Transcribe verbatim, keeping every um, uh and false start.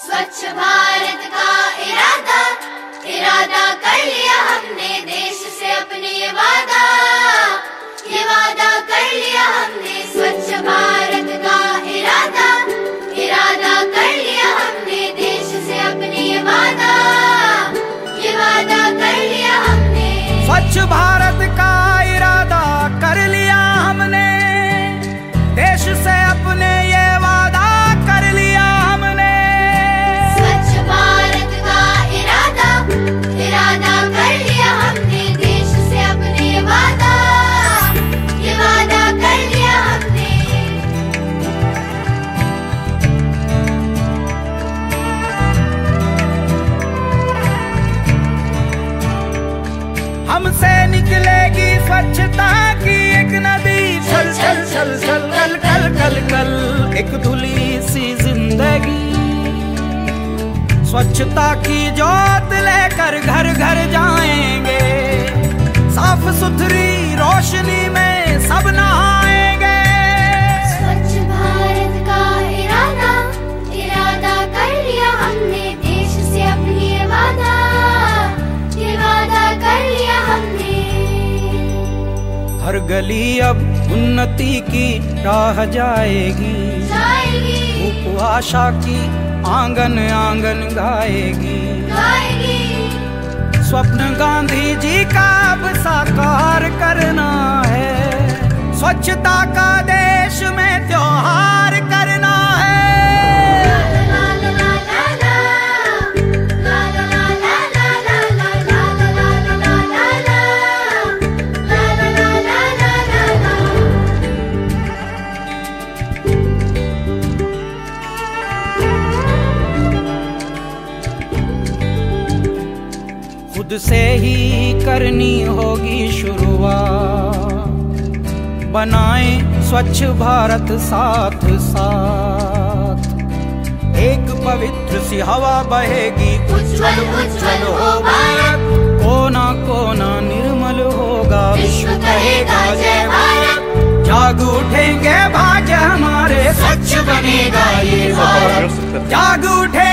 स्वच्छ भारत का इरादा इरादा कर लिया हमने, देश से अपने ये वादा ये वादा कर लिया हमने। स्वच्छ भारत का इरादा इरादा कर लिया हमने, देश से अपने ये वादा ये वादा कर लिया हमने। स्वच्छ भारत का इरादा कर लिया हमने, देश से अपने ये वादा कर लिया हमने। स्वच्छ भारत का इरादा इरादा कर लिया हमने, देश से अपने ये वादा ये वादा कर लिया हमने। हमसे निकलेगी स्वच्छता की एक नदी, छल छल छल छल कल कल कल कल एक धुली सी जिंदगी। स्वच्छता की ज्योत लेकर घर घर जाएंगे, साफ सुथरी रोशनी में सब नहाएंगे। स्वच्छ भारत का इरादा इरादा कर लिया हमने, देश से अपनी ये वादा ये वादा कर लिया हमने। हर गली अब उन्नति की राह जाएगी, जाएगी धूप आशा की आंगन आंगन गाएगी। गाएगी स्वप्न गांधी जी का अब साकार करना है, स्वच्छता का देश में त्योहार करना है। खुद से ही करनी होगी शुरुआत, बनाएं स्वच्छ भारत साथ साथ। एक पवित्र सी हवा बहेगी, उज्जवल उज्जवल हो भारत। कोना कोना निर्मल होगा, विश्व कहेगा जय भारत। जाग उठेंगे भाग्य हमारे, स्वच्छ बनेगा ये भारत। जाग उठे